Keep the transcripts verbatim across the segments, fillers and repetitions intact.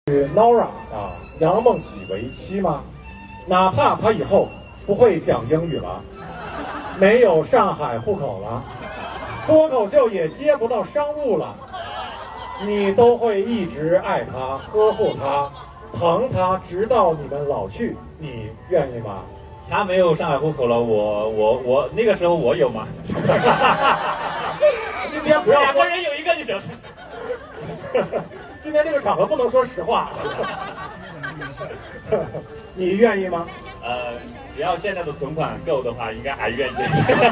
Nora 啊，杨梦喜为妻吗？哪怕她以后不会讲英语了，没有上海户口了，脱口秀也接不到商务了，你都会一直爱她、呵护她、疼她，直到你们老去，你愿意吗？ 他没有上海户口了，我我我那个时候我有吗？ 今天不要两个人有一个就行。 今天这个场合不能说实话。你愿意吗？ 呃，只要现在的存款够的话，应该还愿意。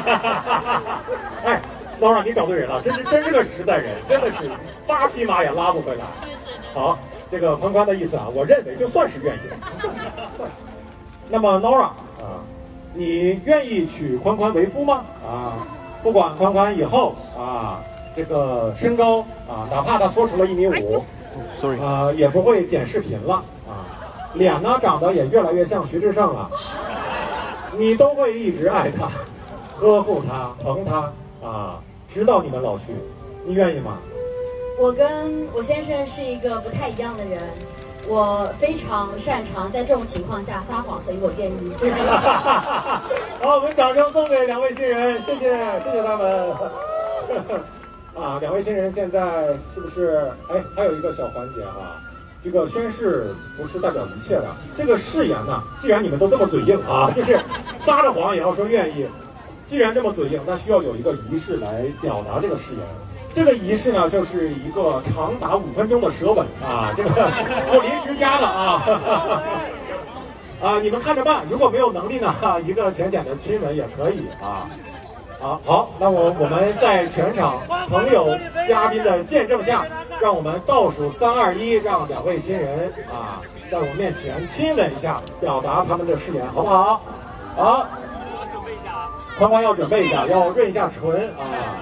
哎，老让你找对人了，真是真是个实在人，真的是八匹马也拉不回来。好，这个宽宽的意思啊，我认为就算是愿意了。那么 Nora 啊，你愿意娶宽宽为夫吗？啊，不管宽宽以后啊这个身高啊，哪怕他缩成了一米五 ，sorry 啊，也不会剪视频了啊，脸呢长得也越来越像徐志胜了，你都会一直爱他，呵护他，疼他啊，直到你们老去，你愿意吗？ 我跟我先生是一个不太一样的人。我非常擅长在这种情况下撒谎，所以我愿意。 好，我们掌声送给两位新人，谢谢，谢谢他们。啊，两位新人现在是不是？哎，还有一个小环节哈，这个宣誓不是代表一切的，这个誓言呢，既然你们都这么嘴硬啊，就是撒着谎也要说愿意，既然这么嘴硬，那需要有一个仪式来表达这个誓言。这个仪式呢，就是一个长达五分钟的舌吻啊，这个我临时加的啊，啊，你们看着办，如果没有能力呢，一个浅浅的亲吻也可以啊。啊，好，那我我们在全场朋友嘉宾的见证下，让我们倒数三二一，让两位新人啊，在我面前亲吻一下，表达他们的誓言，好不好？好，宽宽要准备一下，要润一下唇啊。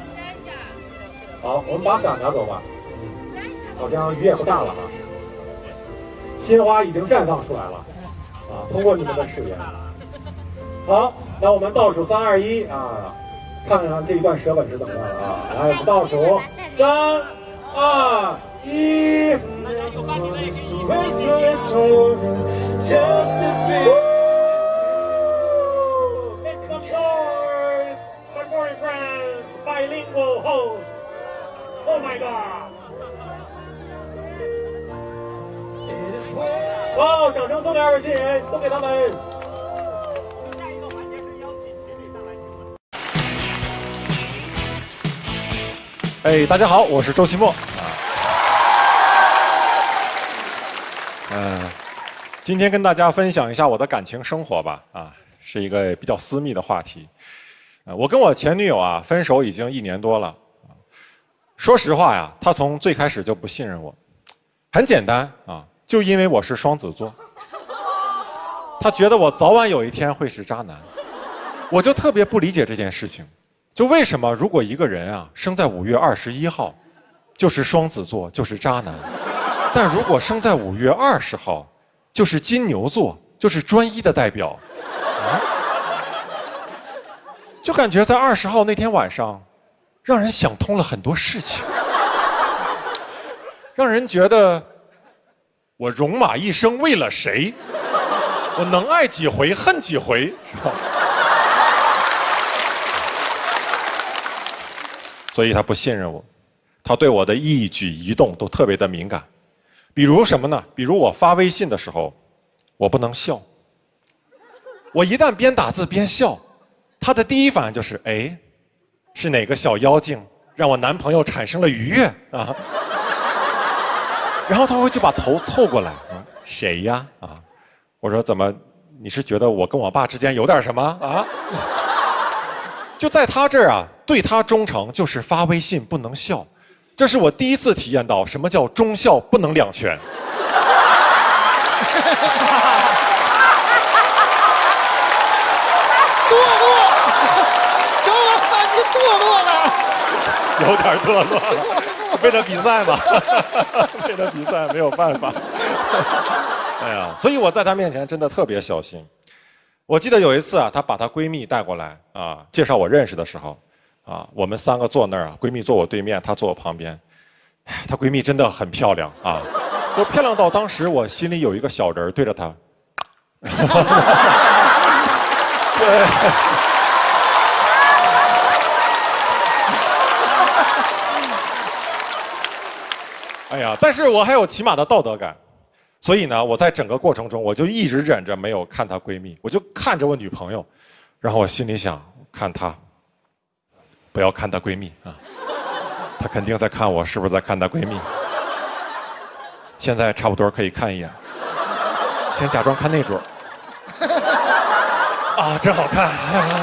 好，我们把伞拿走吧。嗯，好像雨也不大了哈。鲜花已经绽放出来了，啊，通过你们的誓言。好，那我们倒数三二一啊，看看这一段舌吻是怎么样的啊？来，我们倒数三二一。It's the Doors, my foreign friends, bilingual host. Oh my god! 哇，掌声送给二位新人，送给他们。 下一个环节是邀请情侣上来亲吻。 哎，大家好，我是周奇墨。嗯、呃，今天跟大家分享一下我的感情生活吧。啊，是一个比较私密的话题。呃，我跟我前女友啊分手已经一年多了。说实话呀，他从最开始就不信任我，很简单啊，就因为我是双子座，他觉得我早晚有一天会是渣男，我就特别不理解这件事情，就为什么如果一个人啊生在五月二十一号，就是双子座就是渣男，但如果生在五月二十号，就是金牛座就是专一的代表，啊，就感觉在二十号那天晚上。让人想通了很多事情，让人觉得我戎马一生为了谁？我能爱几回恨几回，是吧？所以他不信任我，他对我的一举一动都特别的敏感。比如什么呢？比如我发微信的时候，我不能笑。我一旦边打字边笑，他的第一反应就是哎。是哪个小妖精让我男朋友产生了愉悦啊？然后他会就把头凑过来，啊，谁呀？啊，我说怎么？你是觉得我跟我爸之间有点什么啊？就在他这儿啊，对他忠诚就是发微信不能笑，这是我第一次体验到什么叫忠孝不能两全。有点堕落了，为了比赛嘛，为了比赛没有办法。哎呀，所以我在她面前真的特别小心。我记得有一次啊，她把她闺蜜带过来啊，介绍我认识的时候，啊，我们三个坐那儿啊，闺蜜坐我对面，她坐我旁边。她闺蜜真的很漂亮啊， 我漂亮到当时我心里有一个小人对着她。对。哎呀，但是我还有起码的道德感，所以呢，我在整个过程中，我就一直忍着没有看她闺蜜，我就看着我女朋友，然后我心里想，看她，不要看她闺蜜啊，她肯定在看我，是不是在看她闺蜜？现在差不多可以看一眼，先假装看那桌。啊，真好看！哎呀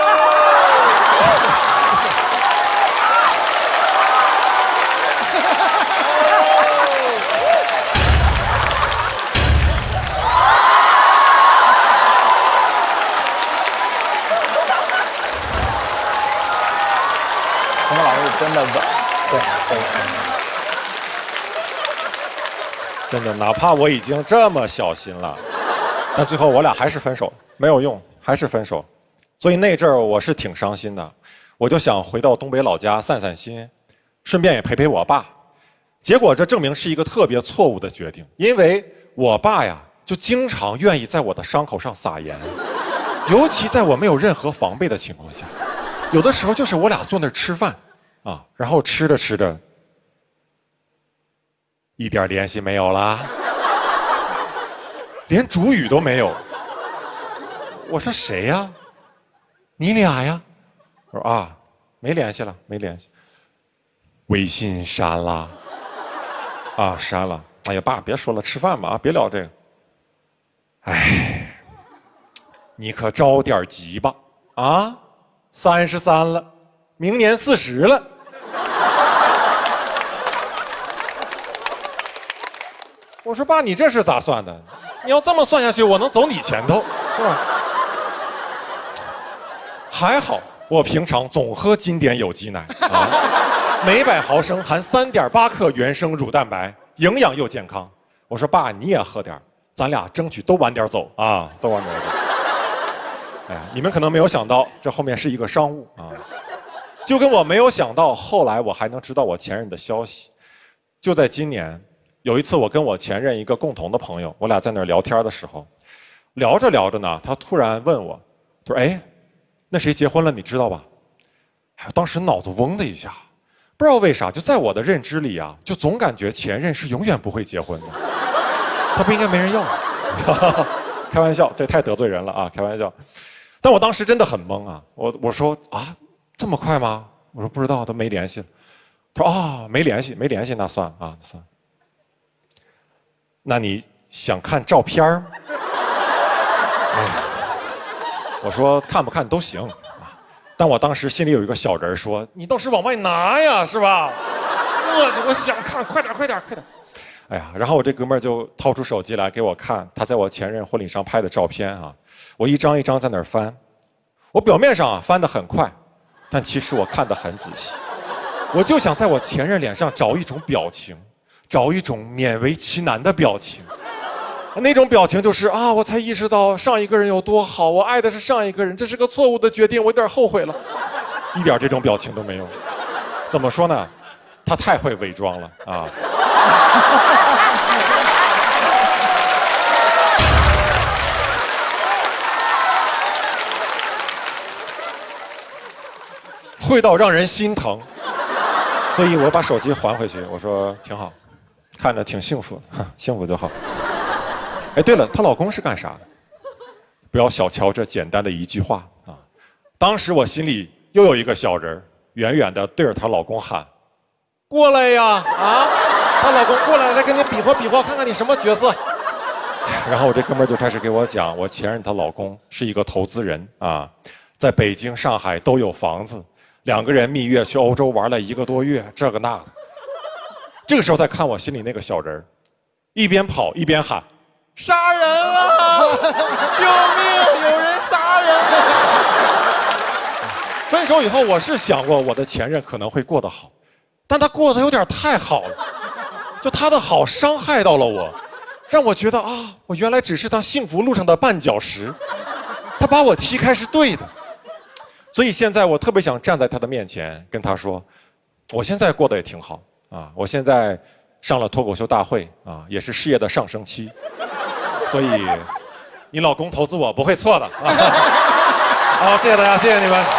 陈老师真的稳，对对。 真的，哪怕我已经这么小心了，但最后我俩还是分手，没有用，还是分手。所以那阵儿我是挺伤心的，我就想回到东北老家散散心，顺便也陪陪我爸。结果这证明是一个特别错误的决定，因为我爸呀就经常愿意在我的伤口上撒盐，尤其在我没有任何防备的情况下，有的时候就是我俩坐那儿吃饭，啊，然后吃着吃着。一点联系没有啦，连主语都没有。我说谁呀？你俩呀？我说啊，没联系了，没联系。微信删了，啊，删了。哎呀，爸，别说了，吃饭吧啊，别聊这个。哎，你可着点急吧啊！三十三了，明年四十了。我说爸，你这是咋算的？你要这么算下去，我能走你前头，是吧？还好我平常总喝经典有机奶啊，每百毫升含三点八克原生乳蛋白，营养又健康。我说爸，你也喝点，咱俩争取都晚点走啊，都晚点走。哎呀，你们可能没有想到，这后面是一个商务啊，就跟我没有想到后来我还能知道我前任的消息。就在今年。有一次，我跟我前任一个共同的朋友，我俩在那儿聊天的时候，聊着聊着呢，他突然问我，他说：“哎，那谁结婚了，你知道吧？”哎，当时脑子嗡的一下，不知道为啥，就在我的认知里啊，就总感觉前任是永远不会结婚的，他不应该没人要。开玩笑，这太得罪人了啊！开玩笑，但我当时真的很懵啊，我我说啊，这么快吗？我说不知道，都没联系了。他说啊、哦，没联系，没联系，那算啊，算。那你想看照片儿？哎，我说看不看都行啊，但我当时心里有一个小人说：“你倒是往外拿呀，是吧？”我我想看，快点，快点，快点！哎呀，然后我这哥们儿就掏出手机来给我看他在我前任婚礼上拍的照片啊，我一张一张在那儿翻，我表面上啊翻得很快，但其实我看得很仔细，我就想在我前任脸上找一种表情。找一种勉为其难的表情，那种表情就是啊，我才意识到上一个人有多好，我爱的是上一个人，这是个错误的决定，我有点后悔了，一点这种表情都没有。怎么说呢？他太会伪装了啊！会到让人心疼，所以我把手机还回去，我说挺好。看着挺幸福，幸福就好。哎，对了，她老公是干啥的？不要小瞧这简单的一句话啊！当时我心里又有一个小人远远的对着她老公喊：“过来呀！啊，她老公过来，来跟你比划比划，看看你什么角色。”然后我这哥们儿就开始给我讲，我前任她老公是一个投资人啊，在北京、上海都有房子，两个人蜜月去欧洲玩了一个多月，这个那个。这个时候再看我心里那个小人一边跑一边喊：“杀人啊！救命！有人杀人！”分手以后，我是想过我的前任可能会过得好，但他过得有点太好了，就他的好伤害到了我，让我觉得啊，我原来只是他幸福路上的绊脚石，他把我踢开是对的，所以现在我特别想站在他的面前跟他说，我现在过得也挺好。啊，我现在上了脱口秀大会啊，也是事业的上升期，所以你老公投资我不会错的啊。好，谢谢大家，谢谢你们。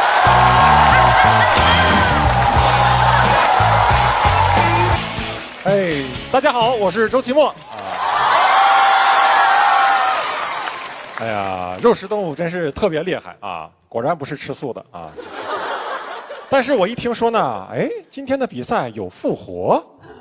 哎，大家好，我是周奇墨。哎呀，肉食动物真是特别厉害啊！果然不是吃素的啊。但是我一听说呢，哎，今天的比赛有复活，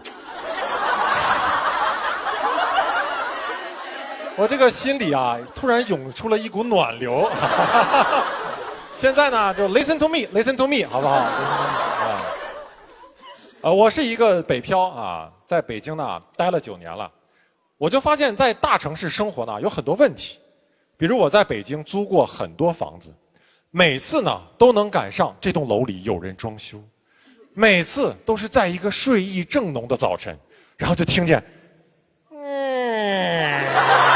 我这个心里啊，突然涌出了一股暖流。现在呢，就 listen to me，listen to me， 好不好？啊，呃，我是一个北漂啊，在北京呢待了九年了，我就发现，在大城市生活呢有很多问题。比如我在北京租过很多房子，每次呢都能赶上这栋楼里有人装修，每次都是在一个睡意正浓的早晨，然后就听见，嗯，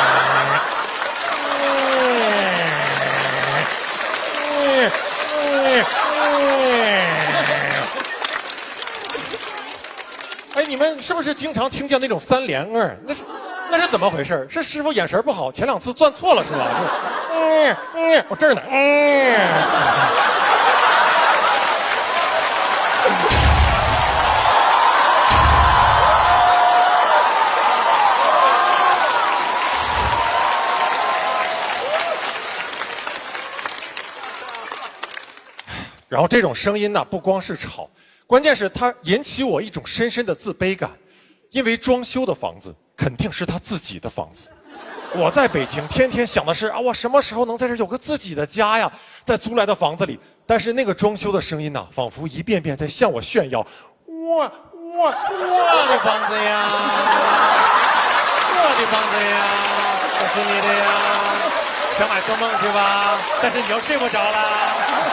哎，你们是不是经常听见那种三连嗯？那是。那是怎么回事？是师傅眼神不好，前两次攥错了是吧？是，嗯嗯，我这儿呢，嗯。然后这种声音呢，不光是吵，关键是它引起我一种深深的自卑感，因为装修的房子肯定是他自己的房子。我在北京天天想的是啊，我什么时候能在这有个自己的家呀？在租来的房子里，但是那个装修的声音呢，仿佛一遍遍在向我炫耀，我我我的房子呀，我的房子呀，这是你的呀，想买做梦去吧？但是你又睡不着了。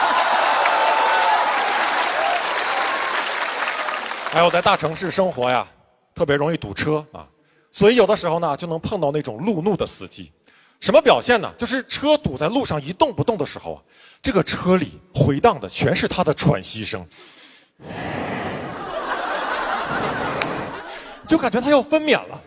还有在大城市生活呀，特别容易堵车啊。所以有的时候呢，就能碰到那种路怒的司机，什么表现呢？就是车堵在路上一动不动的时候啊，这个车里回荡的全是他的喘息声，就感觉他要分娩了。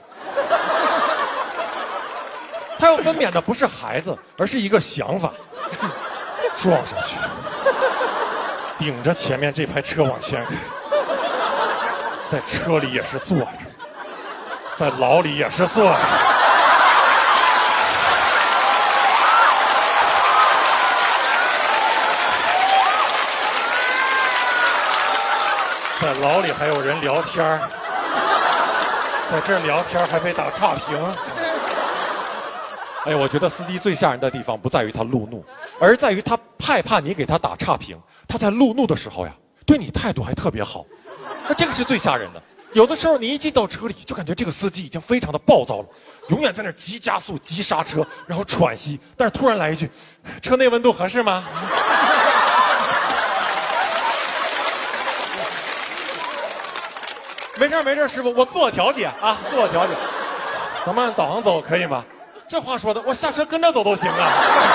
他要分娩的不是孩子，而是一个想法，撞上去，顶着前面这排车往前开，在车里也是坐着。在牢里也是坐着，在牢里还有人聊天，在这儿聊天还被打差评。哎，我觉得司机最吓人的地方不在于他路怒，而在于他害怕你给他打差评。他在路怒的时候呀，对你态度还特别好，那这个是最吓人的。有的时候你一进到车里，就感觉这个司机已经非常的暴躁了，永远在那儿急加速、急刹车，然后喘息，但是突然来一句：“车内温度合适吗？”没事没事，师傅，我自我调节啊，自我调节。咱们按导航走可以吗？这话说的，我下车跟着走都行啊。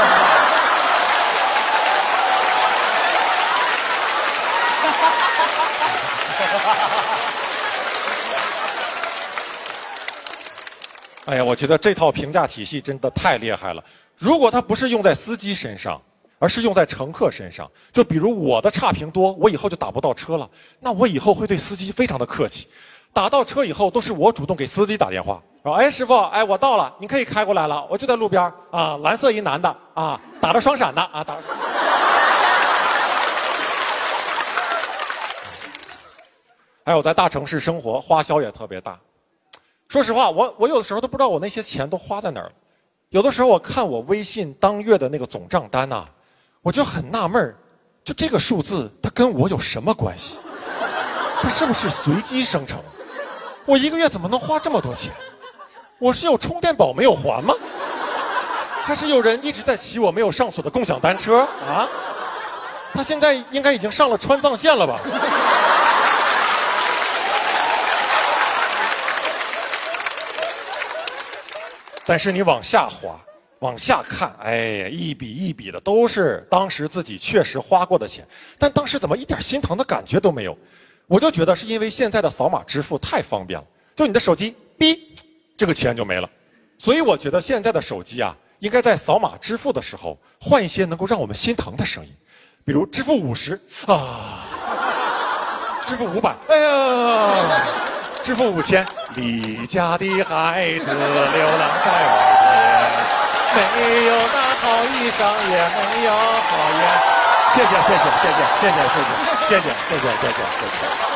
哎呀，我觉得这套评价体系真的太厉害了。如果它不是用在司机身上，而是用在乘客身上，就比如我的差评多，我以后就打不到车了，那我以后会对司机非常的客气。打到车以后，都是我主动给司机打电话，说：“哎，师傅，哎，我到了，您可以开过来了，我就在路边啊，蓝色一男的啊，打着双闪的啊，打。”还有在大城市生活，花销也特别大。说实话，我我有的时候都不知道我那些钱都花在哪儿了。有的时候我看我微信当月的那个总账单呐、啊，我就很纳闷儿，就这个数字它跟我有什么关系？它是不是随机生成？我一个月怎么能花这么多钱？我是有充电宝没有还吗？还是有人一直在骑我没有上锁的共享单车啊？他现在应该已经上了川藏线了吧？但是你往下滑，往下看，哎呀，一笔一笔的都是当时自己确实花过的钱，但当时怎么一点心疼的感觉都没有？我就觉得是因为现在的扫码支付太方便了， 就你的手机，哔，这个钱就没了。所以我觉得现在的手机啊，应该在扫码支付的时候换一些能够让我们心疼的声音，比如支付五十啊，支付五百，哎呀，支付五千，离家的孩子流浪在外边，没有那好衣裳，也没有好烟。谢谢谢谢谢谢谢谢谢谢谢谢谢谢谢谢谢谢。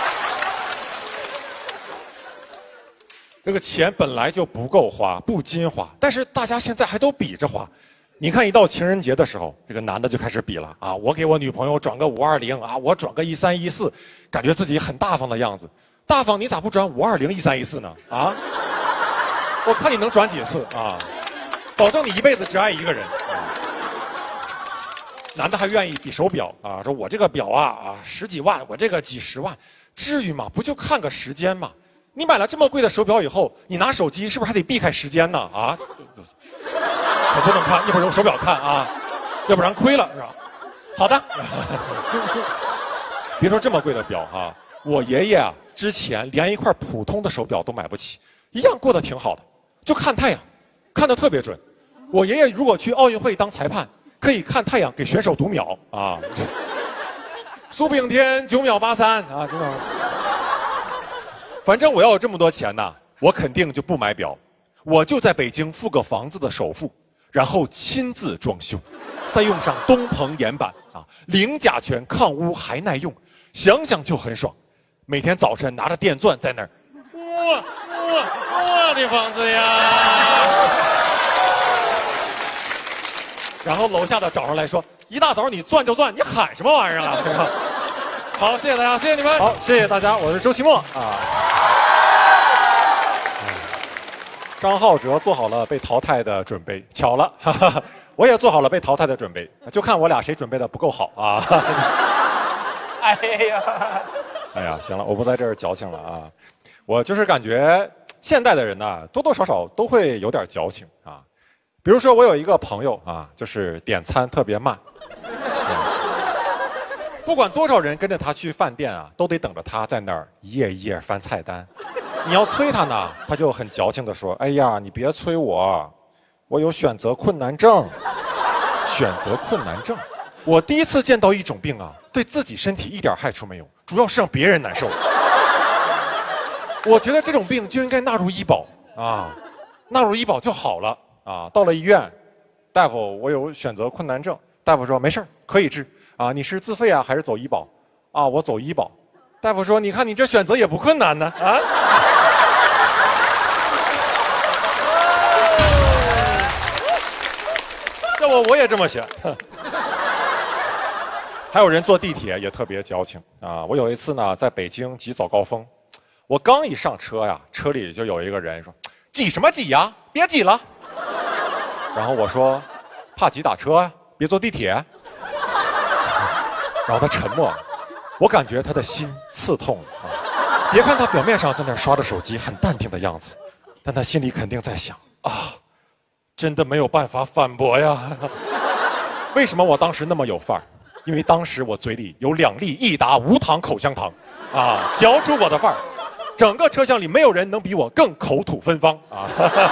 这个钱本来就不够花，不禁花，但是大家现在还都比着花。你看，一到情人节的时候，这个男的就开始比了啊！我给我女朋友转个五二零啊，我转个一三一四，感觉自己很大方的样子。大方，你咋不转五二零一三一四呢？啊！我看你能转几次啊？保证你一辈子只爱一个人。啊、男的还愿意比手表啊，说我这个表啊啊十几万，我这个几十万，至于吗？不就看个时间吗？你买了这么贵的手表以后，你拿手机是不是还得避开时间呢？啊，可不能看，一会儿用手表看啊，要不然亏了是吧？好的，别说这么贵的表哈、啊，我爷爷啊之前连一块普通的手表都买不起，一样过得挺好的，就看太阳，看得特别准。我爷爷如果去奥运会当裁判，可以看太阳给选手读秒啊。苏炳添九秒八三啊，真的。反正我要有这么多钱呐，我肯定就不买表，我就在北京付个房子的首付，然后亲自装修，再用上东鹏岩板啊，零甲醛、抗污还耐用，想想就很爽。每天早晨拿着电钻在那儿，我我我的房子呀！然后楼下的找上来说，一大早你钻就钻，你喊什么玩意儿啊？好，谢谢大家，谢谢你们。好，谢谢大家，我是周奇墨啊。张浩哲做好了被淘汰的准备，巧了，哈哈，我也做好了被淘汰的准备，就看我俩谁准备的不够好啊！ 哎呀， 哎呀，行了，我不在这儿矫情了啊！我就是感觉现代的人呢，多多少少都会有点矫情啊。比如说，我有一个朋友啊，就是点餐特别慢，嗯、不管多少人跟着他去饭店啊，都得等着他在那儿一页一页翻菜单。你要催他呢，他就很矫情地说：“哎呀，你别催我，我有选择困难症。”选择困难症，我第一次见到一种病啊，对自己身体一点害处没有，主要是让别人难受。我觉得这种病就应该纳入医保啊，纳入医保就好了啊。到了医院，大夫，我有选择困难症，大夫说没事儿，可以治啊。你是自费啊还是走医保？啊，我走医保。大夫说，你看你这选择也不困难呢啊。要不我也这么选。还有人坐地铁也特别矫情啊！我有一次呢，在北京挤早高峰，我刚一上车呀，车里就有一个人说：“挤什么挤呀？别挤了。”然后我说：“怕挤打车呀，别坐地铁。”然后他沉默了，我感觉他的心刺痛了啊！别看他表面上在那刷着手机，很淡定的样子，但他心里肯定在想啊。真的没有办法反驳呀！为什么我当时那么有范儿？因为当时我嘴里有两粒益达无糖口香糖，啊，嚼出我的范儿，整个车厢里没有人能比我更口吐芬芳啊！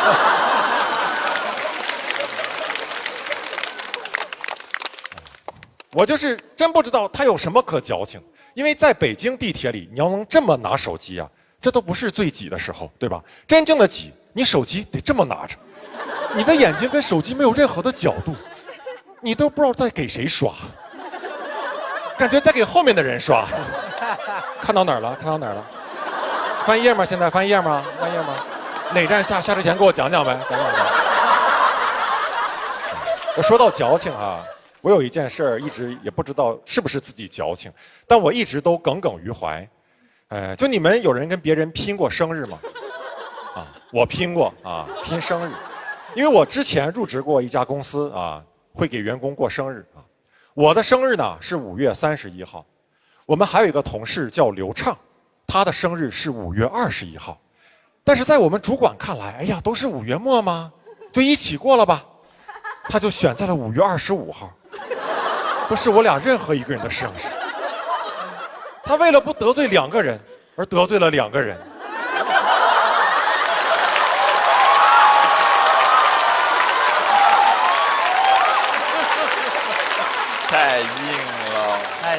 我就是真不知道他有什么可矫情，因为在北京地铁里，你要能这么拿手机啊，这都不是最挤的时候，对吧？真正的挤，你手机得这么拿着。你的眼睛跟手机没有任何的角度，你都不知道在给谁刷，感觉在给后面的人刷。看到哪儿了？看到哪儿了？翻页吗？现在翻页吗？翻页吗？哪站下？下之前给我讲讲呗，讲讲呗。我说到矫情啊，我有一件事儿一直也不知道是不是自己矫情，但我一直都耿耿于怀。哎，就你们有人跟别人拼过生日吗？啊，我拼过啊，拼生日。因为我之前入职过一家公司啊，会给员工过生日啊。我的生日呢是五月三十一号，我们还有一个同事叫刘畅，他的生日是五月二十一号。但是在我们主管看来，哎呀，都是五月末嘛，就一起过了吧。他就选在了五月二十五号，不是我俩任何一个人的生日。他为了不得罪两个人，而得罪了两个人。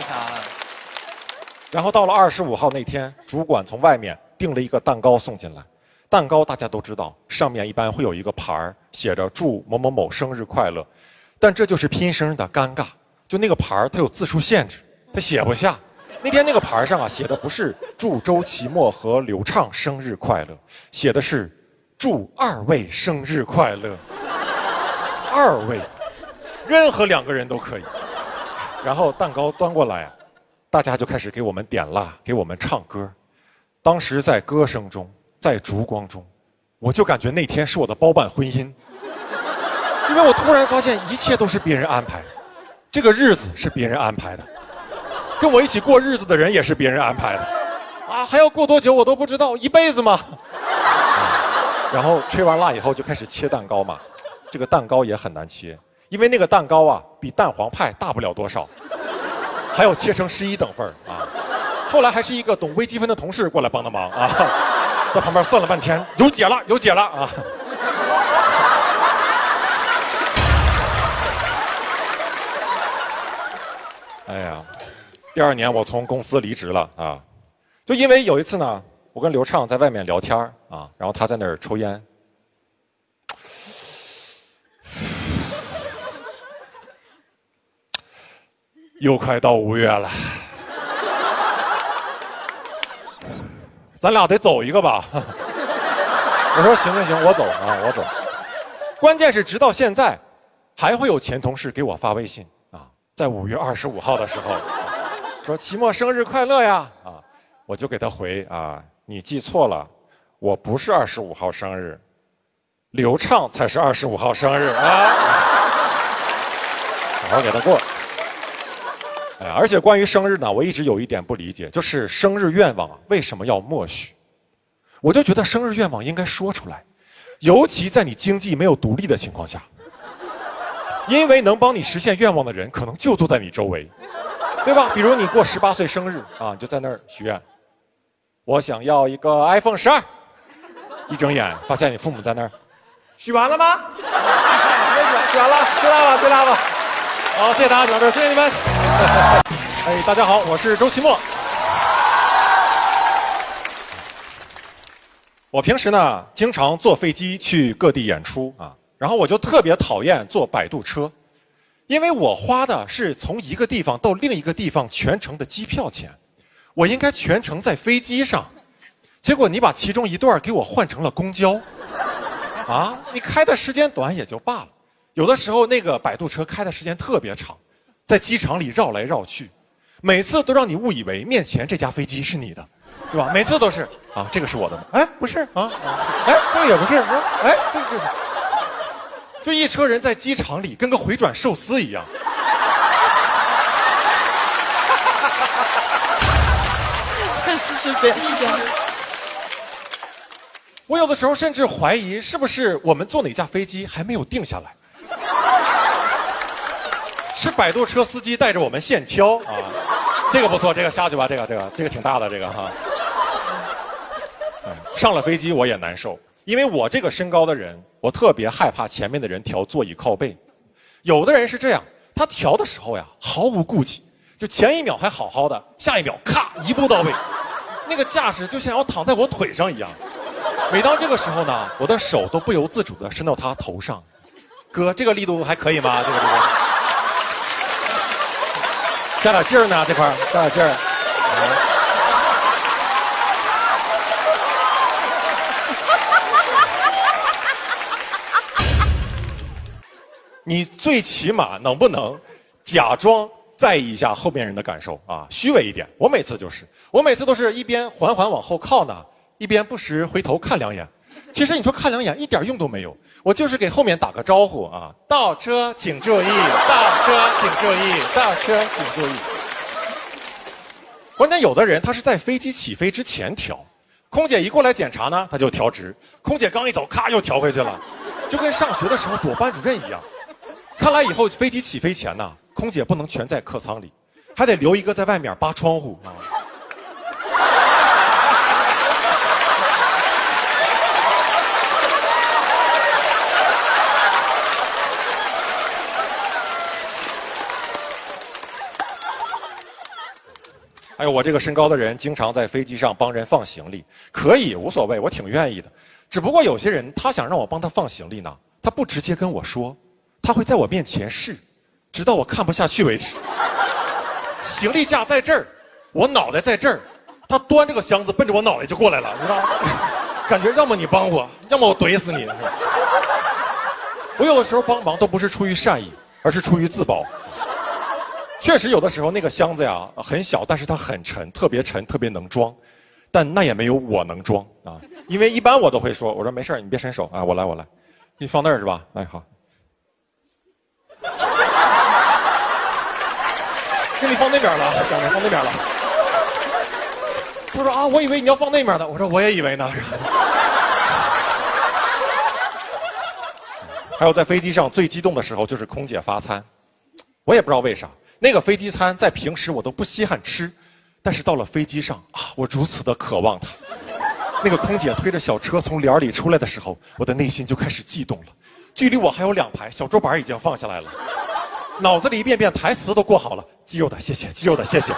强了。 然后到了二十五号那天，主管从外面订了一个蛋糕送进来。蛋糕大家都知道，上面一般会有一个牌儿，写着祝某某某生日快乐。但这就是拼声的尴尬，就那个牌儿它有字数限制，它写不下。那天那个牌上啊写的不是祝周奇墨和刘畅生日快乐，写的是祝二位生日快乐。二位，任何两个人都可以。然后蛋糕端过来啊，大家就开始给我们点蜡，给我们唱歌。当时在歌声中，在烛光中，我就感觉那天是我的包办婚姻，因为我突然发现一切都是别人安排，这个日子是别人安排的，跟我一起过日子的人也是别人安排的，啊，还要过多久我都不知道，一辈子吗？然后吹完蜡以后就开始切蛋糕嘛，这个蛋糕也很难切，因为那个蛋糕啊比蛋黄派大不了多少，还要切成十一等份啊。后来还是一个懂微积分的同事过来帮的忙啊，在旁边算了半天，有解了，有解了啊。哎呀，第二年我从公司离职了啊，就因为有一次呢，我跟刘畅在外面聊天啊，然后他在那儿抽烟。又快到五月了，咱俩得走一个吧？我说行行行，我走啊，我走。关键是直到现在，还会有前同事给我发微信啊，在五月二十五号的时候，啊、说期末生日快乐呀啊，我就给他回啊，你记错了，我不是二十五号生日，刘畅才是二十五号生日啊，好好给他过。哎，而且关于生日呢，我一直有一点不理解，就是生日愿望啊，为什么要默许？我就觉得生日愿望应该说出来，尤其在你经济没有独立的情况下，因为能帮你实现愿望的人可能就坐在你周围，对吧？比如你过十八岁生日啊，你就在那儿许愿，我想要一个 iPhone 十二，一睁眼发现你父母在那儿，许完了吗？没许，许完了，最大吧，最大吧。好，谢谢大家，讲这，谢谢你们。哎，大家好，我是周奇墨。我平时呢，经常坐飞机去各地演出啊，然后我就特别讨厌坐摆渡车，因为我花的是从一个地方到另一个地方全程的机票钱，我应该全程在飞机上，结果你把其中一段给我换成了公交，啊，你开的时间短也就罢了。有的时候那个摆渡车开的时间特别长，在机场里绕来绕去，每次都让你误以为面前这架飞机是你的，对吧？每次都是啊，这个是我的，哎，不是啊，哎，这个也不是，哎，这个是，就一车人在机场里跟个回转寿司一样。 是这样。 我有的时候甚至怀疑，是不是我们坐哪架飞机还没有定下来？是摆渡车司机带着我们现挑啊，这个不错，这个下去吧，这个这个这个挺大的这个哈。嗯，上了飞机我也难受，因为我这个身高的人，我特别害怕前面的人调座椅靠背。有的人是这样，他调的时候呀毫无顾忌，就前一秒还好好的，下一秒咔一步到位，那个架势就像要躺在我腿上一样。每当这个时候呢，我的手都不由自主地伸到他头上，哥，这个力度还可以吗？这个力度。加点劲儿呢，这块加点劲儿。你最起码能不能假装在意一下后面人的感受啊？虚伪一点。我每次就是，我每次都是一边缓缓往后靠呢，一边不时回头看两眼。其实你说看两眼一点用都没有，我就是给后面打个招呼啊，倒车请注意，倒车请注意，倒车请注意。关键有的人他是在飞机起飞之前调，空姐一过来检查呢，他就调直，空姐刚一走，咔又调回去了，就跟上学的时候躲班主任一样。看来以后飞机起飞前呢，空姐不能全在客舱里，还得留一个在外面扒窗户啊。 还有我这个身高的人，经常在飞机上帮人放行李，可以无所谓，我挺愿意的。只不过有些人他想让我帮他放行李呢，他不直接跟我说，他会在我面前试，直到我看不下去为止。行李架在这儿，我脑袋在这儿，他端这个箱子奔着我脑袋就过来了，你知道吗？感觉要么你帮我，要么我怼死你。我有的时候帮忙都不是出于善意，而是出于自保。确实有的时候那个箱子呀很小，但是它很沉，特别沉，特别能装，但那也没有我能装啊。因为一般我都会说，我说没事你别伸手啊，我来我来，你放那儿是吧？哎好，给你放那边了，兄弟放那边了。他说啊，我以为你要放那边呢。我说我也以为呢。还有在飞机上最激动的时候就是空姐发餐，我也不知道为啥，那个飞机餐在平时我都不稀罕吃，但是到了飞机上啊，我如此的渴望它。那个空姐推着小车从帘里出来的时候，我的内心就开始悸动了。距离我还有两排，小桌板已经放下来了，脑子里一遍遍台词都过好了，鸡肉的谢谢，鸡肉的谢谢。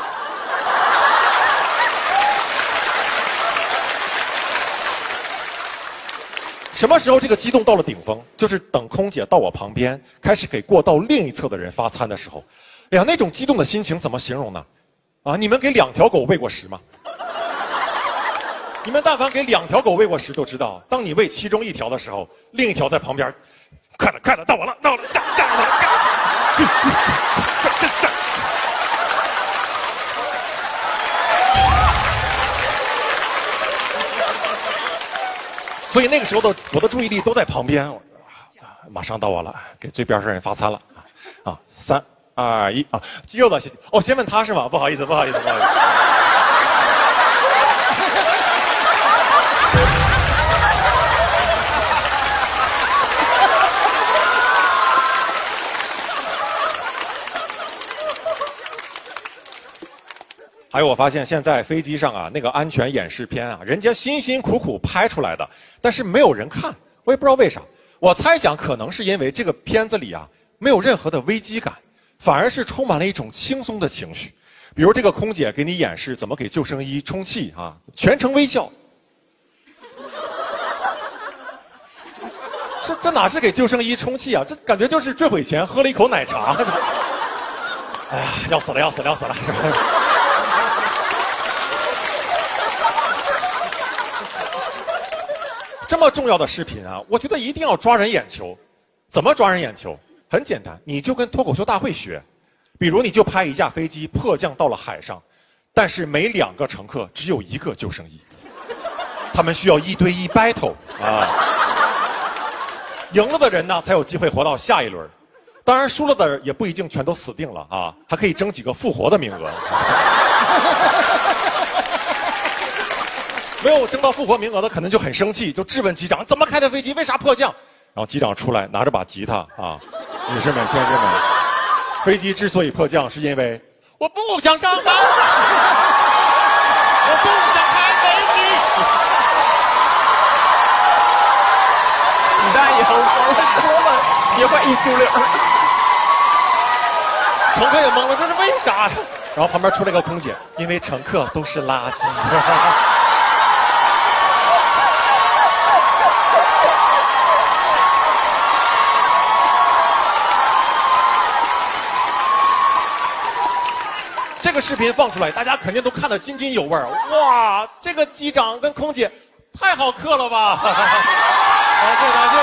什么时候这个激动到了顶峰？就是等空姐到我旁边，开始给过道另一侧的人发餐的时候。哎呀，那种激动的心情怎么形容呢？啊，你们给两条狗喂过食吗？你们但凡给两条狗喂过食，就知道，当你喂其中一条的时候，另一条在旁边，快了，快了，到我了，到我了，下下来了。所以那个时候的我的注意力都在旁边，马上到我了，给最边上人发餐了啊！三二一啊！鸡肉的谢谢哦，先问他是吗？不好意思，不好意思，不好意思。还有，我发现现在飞机上啊，那个安全演示片啊，人家辛辛苦苦拍出来的，但是没有人看，我也不知道为啥。我猜想可能是因为这个片子里啊，没有任何的危机感，反而是充满了一种轻松的情绪。比如这个空姐给你演示怎么给救生衣充气啊，全程微笑。这这哪是给救生衣充气啊？这感觉就是坠毁前喝了一口奶茶。哎呀，要死了，要死了，要死了！这么重要的视频啊，我觉得一定要抓人眼球。怎么抓人眼球？很简单，你就跟脱口秀大会学。比如你就拍一架飞机迫降到了海上，但是每两个乘客只有一个救生衣，他们需要一对一 battle 啊。赢了的人呢才有机会活到下一轮，当然输了的也不一定全都死定了啊，还可以争几个复活的名额。没有争到复活名额的，可能就很生气，就质问机长：怎么开的飞机？为啥迫降？然后机长出来拿着把吉他啊，女士们、先生们，飞机之所以迫降，是因为我不想上班，我不想开飞机。 你大爷，我说了，别换一出溜。 乘客也懵了，这是为啥？然后旁边出来个空姐，因为乘客都是垃圾。这个视频放出来，大家肯定都看得津津有味儿。哇，这个机长跟空姐太好磕了吧！好，谢谢大家。